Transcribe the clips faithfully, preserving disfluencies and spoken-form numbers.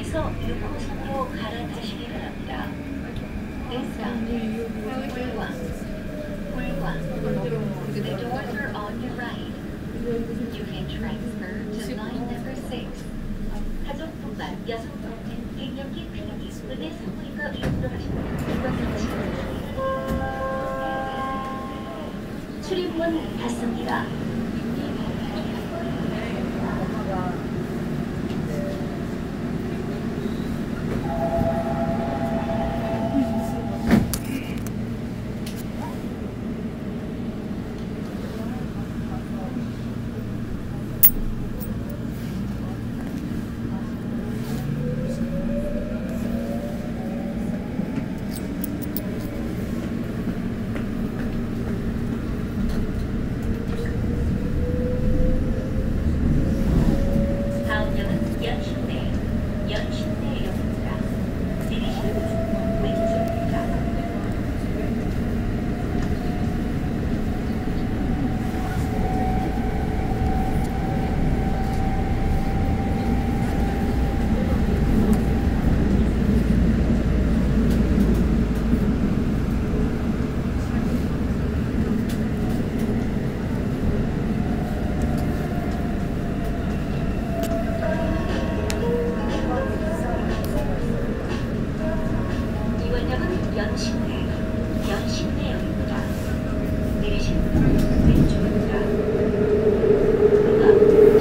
여기서 육 호선으로 갈아타시기 바랍니다. This stop is 꿀광. 꿀광. The doors are on your right. You can transfer to line number six. 가족분과 여성분은 갱년기 클리닉 의대 산부인과 의료로 하십니다. 이번 출입문 닫습니다. 연신내, 연신내역입니다. 내리신 분 왼쪽입니다. 앞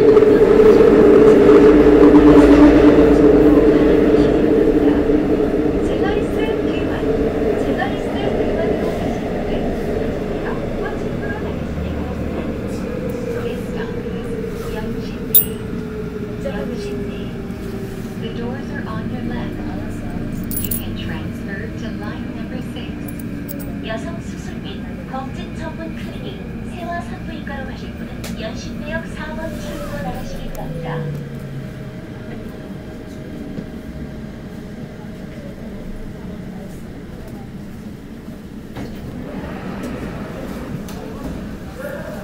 제가리스 대만, 제가리스 대만으로 가시는데 앞과 측으로 나가시면 This stop is 연신내, 연신내. The doors are on your left. You can transfer to line number six. 여성 수술 및 검진 전문 클리닉 세화 산부인과로 가실 분은 연신내역 사 번 출구로 나가시기 바랍니다.